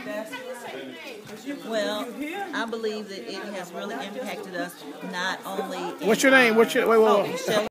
Well, I believe that it has really impacted us not only. What's your name? Wait. Michelle